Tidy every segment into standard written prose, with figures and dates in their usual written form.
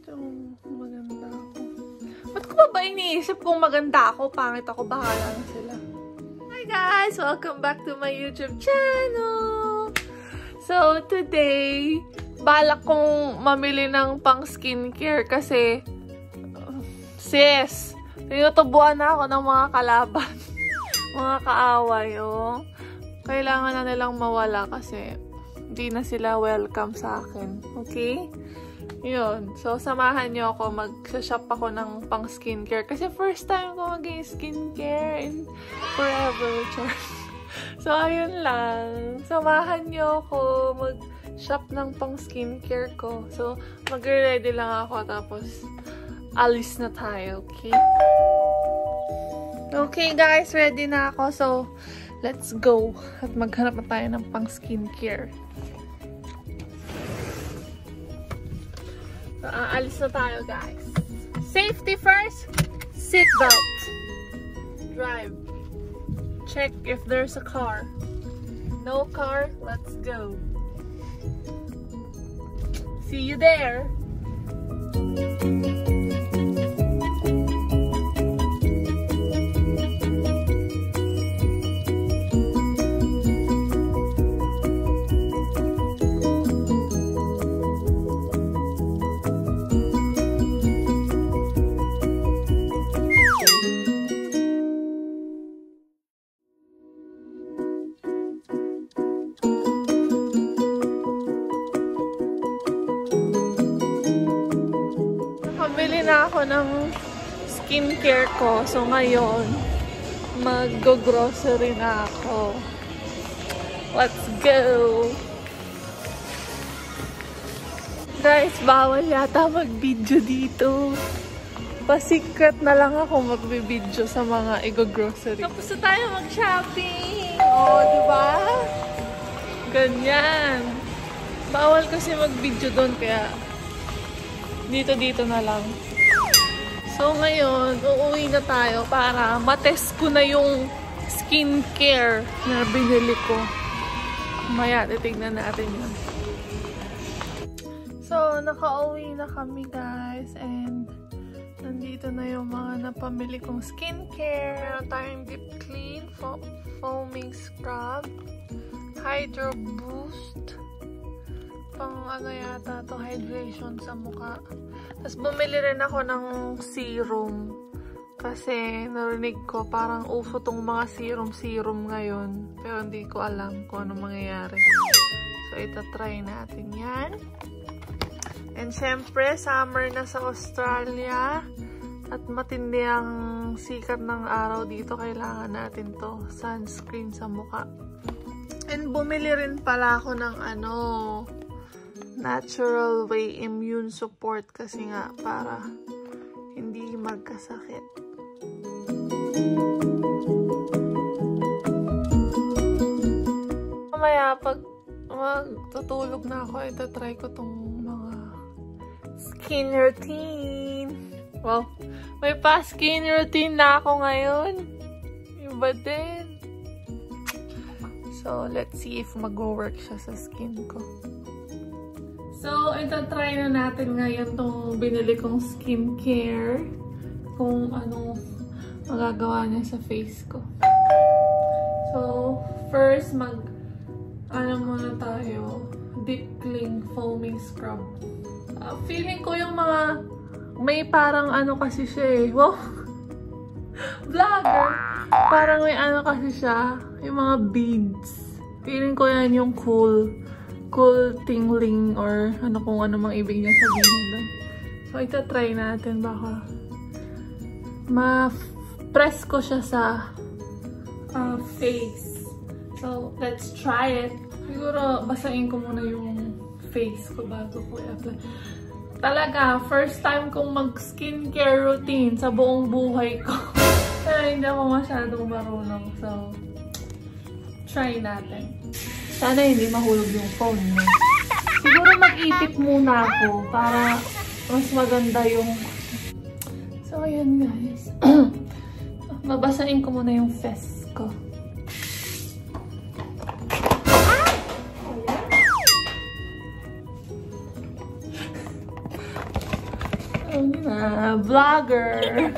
Maganda ako. Ba't ko ba iniisip kung maganda ako? Pangit ako, bahala na sila. Hi guys! Welcome back to my YouTube channel! So, today, balak kong mamili ng pang skincare kasi sis, tinutubuan na ako ng mga kalaban. Mga kaaway, oh. Kailangan na nilang mawala kasi hindi na sila welcome sa akin. Okay? Yun. So, samahan nyo ako. Mag-shop ako ng pang skincare. Kasi first time ko mag-skincare in forever. So, ayun lang. Samahan nyo ako mag-shop ng pang skincare ko. So, mag-ready lang ako. Tapos, alis na tayo. Okay? Okay, guys. Ready na ako. So, let's go. At maghanap na tayo ng pang skincare. So, aalis na tayo, guys. Safety first. Seatbelt. Drive. Check if there's a car. No car. Let's go. See you there. Bili na ako ng skincare ko. So, ngayon, mag-grocery na ako. Let's go! Guys, bawal yata mag-video dito. Pa-secret na lang ako mag-video sa mga i-grocery. Tapos na tayo mag-shopping! Oh, diba? Ganyan. Bawal kasi mag-video doon, kaya dito na lang. So, ngayon, uuwi na tayo para matest ko na yung skincare na binili ko. Maya, titignan natin yun. So, nakauwi na kami, guys. And, nandito na yung mga napamili kong skincare. Meron tayong Deep Clean Foaming Scrub, Hydro Boost, pang ano yata to, hydration sa mukha. Tapos bumili rin ako ng serum kasi narinig ko parang uso tong mga serum ngayon, pero hindi ko alam kung ano mangyayari. So itatry natin yan. And syempre summer na sa Australia at matindi ang sikat ng araw dito, kailangan natin to, sunscreen sa mukha. And bumili rin pala ako ng ano, Natural Way Immune Support kasi nga para hindi magkasakit. Mamaya pag magtutulog na ako, itatry ko tong mga skin routine. Wow, may pa skin routine na ako ngayon. Iba din. So, let's see if mag-work siya sa skin ko. So, itatry na natin ngayon tong binili kong skincare. Kung ano magagawa niya sa face ko. So, first ano muna tayo, Deep Clean Foaming Scrub. Feeling ko yung mga, may parang ano kasi siya eh. Wow! Vlogger! Parang may ano kasi siya, yung mga beads. Feeling ko yan yung cool tingling or ano kung ano mang ibig niya sabihin doon. So, itatry natin. Baka ma-press ko siya sa face. So, let's try it. Siguro, basahin ko muna yung face ko bago ko i-apply. Talaga, first time kong mag-skincare routine sa buong buhay ko. Pero hindi ako masyadong marunong. So, try natin. Sana hindi mahulog yung phone mo. Siguro mag-itip muna ako para mas maganda yung... So, ayan guys. Babasahin ko muna yung face ko. Vlogger.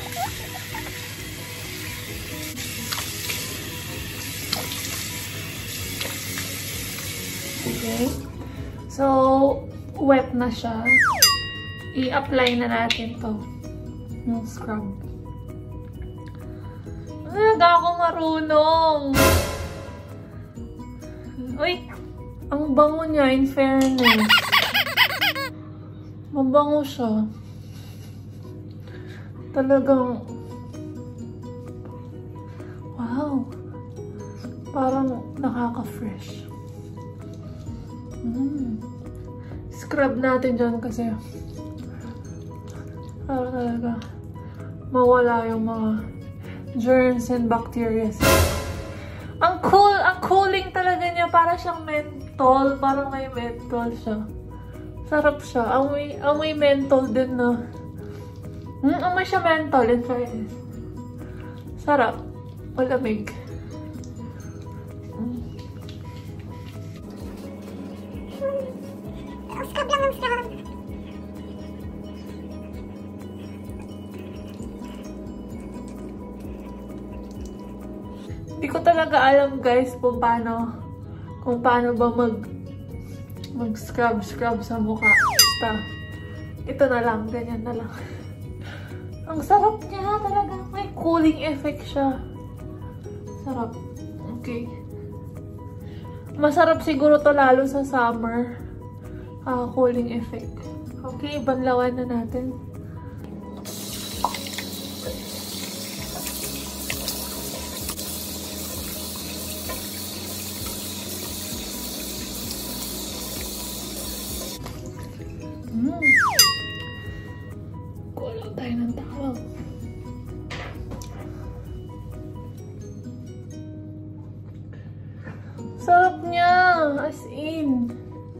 Okay. So, wet na siya. I-apply na natin to. Yung scrub. Talaga ako marunong. Uy! Ang bango niya, in fairness. Mabango siya. Talagang... Wow! Parang nakaka-fresh. Scrub natin dyan kasi para talaga mawala yung mga germs and bacteria. Ang cooling talaga niya. Para siyang menthol. Parang may menthol siya. Sarap siya. Amoy menthol din na. Amoy siya menthol in fairness. Sarap. Malamig. Scrub lang ang scrub. Hindi ko talaga alam guys kung paano ba mag-scrub sa mukha. Basta, ito na lang, ganyan na lang. Ang sarap niya talaga. May cooling effect siya. Sarap. Okay. Masarap siguro to lalo sa summer. Cooling effect. Okay, banlawan na natin. Kulo tayo ng tawag. Sarap niya! As in.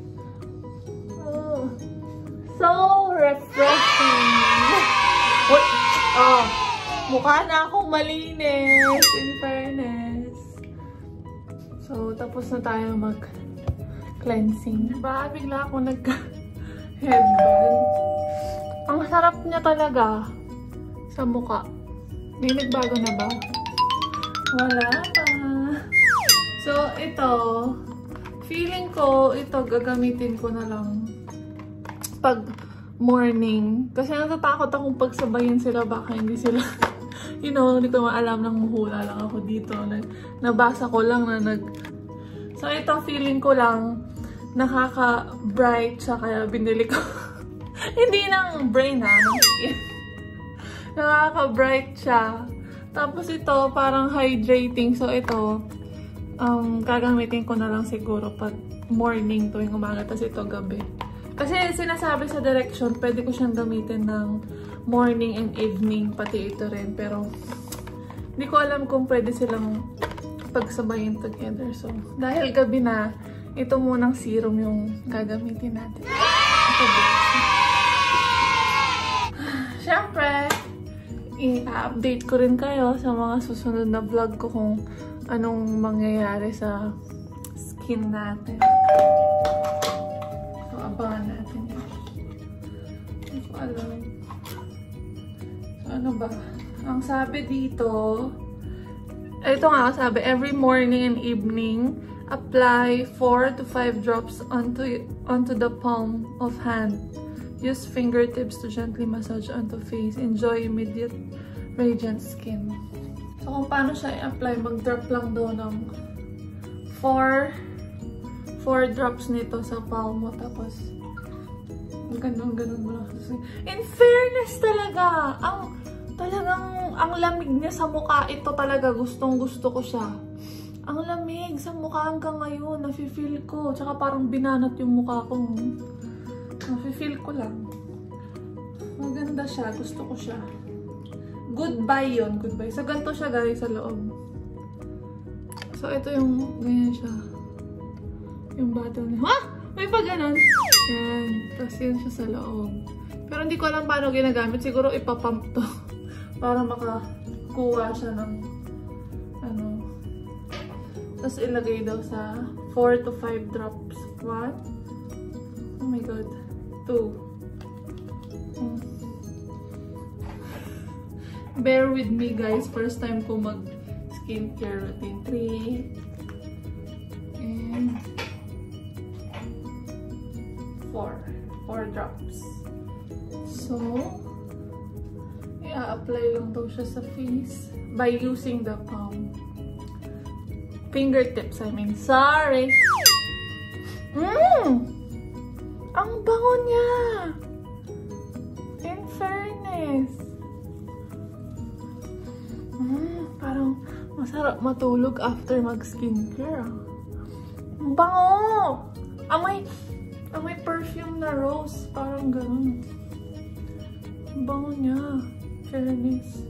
So refreshing. What? Oh, mukha na akong malinis. In fairness. So, tapos na tayo mag-cleansing. Diba? Bigla ako nagka-headband. Ang sarap niya talaga sa mukha. May nagbago na ba? Wala pa. So, ito. Feeling ko, ito gagamitin ko na lang pag morning. Kasi natatakot akong pagsabayin sila. Baka hindi sila, hindi ko maalam ng muhula lang ako dito. Nabasa ko lang na So, ito feeling ko lang nakaka-bright siya. Kaya binili ko. Hindi ng brain ng skin. Nakaka-bright siya. Tapos ito, parang hydrating. So, ito, gagamitin ko na lang siguro pag morning tuwing umaga. Tapos ito, gabi. Kasi sinasabi sa direction, pwede ko siyang gamitin ng morning and evening, pati ito rin. Pero, hindi ko alam kung pwede silang pagsabayin together. So, dahil gabi na, ito munang serum yung gagamitin natin. Ito Siyempre, i-update ko rin kayo sa mga susunod na vlog ko kung anong mangyayari sa skin natin. So, abangan natin yun. Hindi ko alam. So, ano ba? Ang sabi dito, ito nga sabi, every morning and evening, apply 4 to 5 drops onto the palm of hand. Use fingertips to gently massage onto face. Enjoy immediate radiant skin. So, kung paano siya i-apply, mag-drop lang daw ng 4 drops nito sa palm mo. Tapos, ganun mo lang. In fairness talaga, ang lamig niya sa mukha. Ito talaga, gustong-gusto ko siya. Ang lamig sa mukha hanggang ngayon. Nafe-feel ko. Tsaka parang binanat yung mukha ko. Nafe-feel ko lang. Maganda siya. Gusto ko siya. Goodbye yun. Goodbye. So, ganito siya guys sa loob. So, ito yung ganyan siya. Yung bottle niya. Ha? May pa ganun. Yan. Tapos yun siya sa loob. Pero hindi ko alam paano ginagamit. Siguro ipapump to. Para makakuha siya ng ano. Tapos ilagay daw sa 4 to 5 drops. 1. Oh my god. 2. Bear with me guys, first time ko mag skincare routine. 3 and 4 drops. So, i-apply lang daw siya sa face by using the palm. Fingertips, I mean. Sorry! Ang bango niya! In fairness. Parang masarap matulog after mag-skincare. Ang bango! Amoy perfume na rose. Parang ganun. Ang bango niya. Fairness.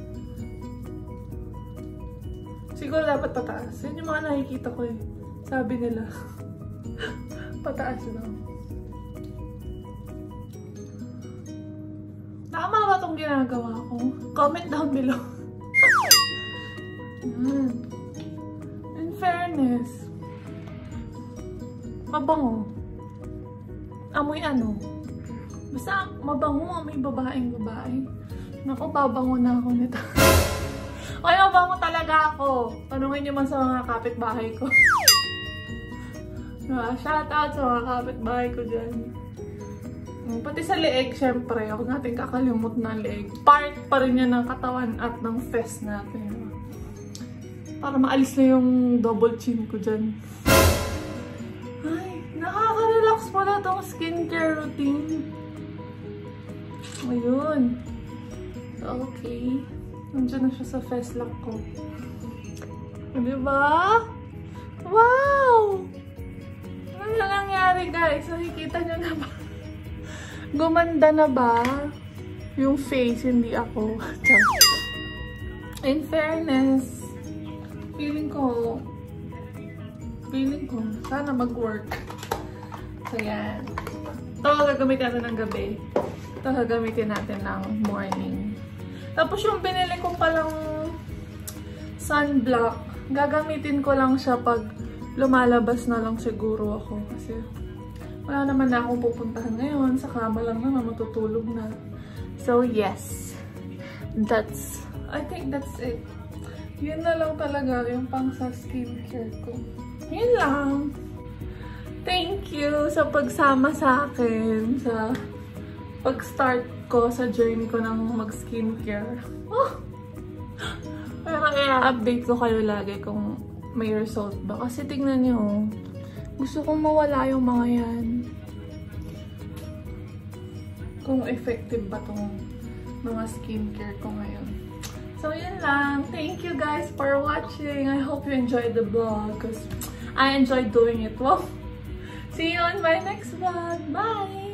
Siguro dapat pataas. Yan yung mga nakikita ko eh. Sabi nila. Pataas lang. Tama ba itong ginagawa ko? Comment down below. In fairness, mabango. Amoy ano? Basta mabango, amoy babae. Naku, babango na ako nito. Ay, mabango talaga ako. Tanungin niyo man sa mga kapitbahay ko. Shout out sa mga kapitbahay ko dyan. Pati sa leeg, syempre. Huwag natin kakalimot na leeg. Part pa rin yan ng katawan at ng face natin. Para maalis na yung double chin ko dyan. Ay, nakaka-relax pala itong skincare routine. Ayun. Okay. Nandiyan na siya sa face lock ko. Diba? Wow! Ano na nangyari guys? Nakikita nyo na ba? Gumanda na ba? Yung face, hindi ako. In fairness, feeling ko, sana mag-work. So yan. Ito gagamitin natin ng gabi. Ito gagamitin natin ng morning. Tapos yung binili ko palang sunblock, gagamitin ko lang siya pag lumalabas na lang siguro ako. Kasi wala naman na akong pupuntahan ngayon. Sa kama lang naman, matutulog na. So yes, I think that's it. Yun na lang talaga yung pang sa skincare ko. Yun lang. Thank you sa pagsama sa akin sa pag-start ko sa journey ko ng mag-skincare. Oh! Pero i-update ko kayo lagi kung may result ba. Kasi tingnan nyo, gusto kong mawala yung mga yan. Kung effective ba tong mga skincare ko ngayon. So, yun lang. Thank you guys for watching. I hope you enjoyed the vlog because I enjoyed doing it. Well, see you on my next vlog. Bye!